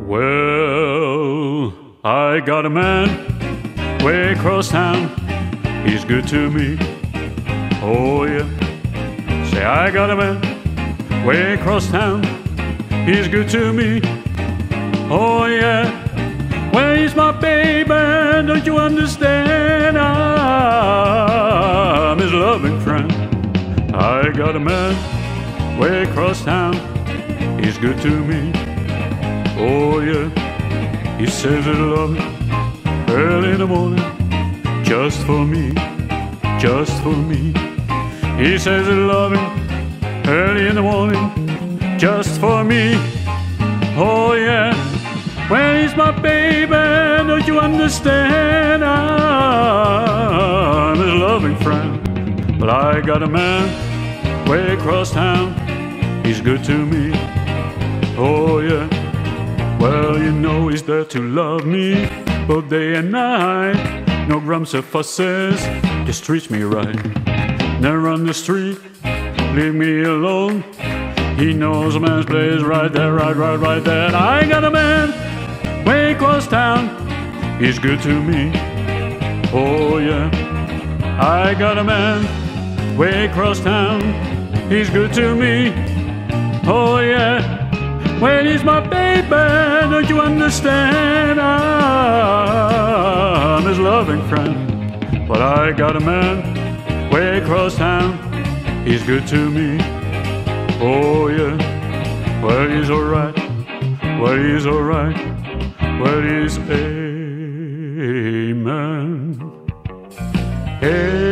Well, I got a man way across town. He's good to me. Oh yeah. Say I got a man way across town. He's good to me. Oh yeah. Well, he's my baby, don't you understand? I'm his loving friend. I got a man way across town. He's good to me. Oh yeah. He says he'll love me early in the morning, just for me, just for me. He says he'll love me early in the morning, just for me. Oh yeah. Well, he's my baby, don't you understand? I'm his loving friend. But I got a man way across town. He's good to me. Oh yeah. Well, you know he's there to love me both day and night. No grumps or fusses, just treats me right. Never on the street, leave me alone. He knows a man's place right there, right there. And I got a man way across town. He's good to me. Oh yeah. I got a man way across town. He's good to me. Oh yeah. Well, he's my baby, don't you understand? I'm his loving friend. But I got a man way across town. He's good to me. Oh yeah. Well, he's alright. Well, he's alright. Well, he's amen. Amen.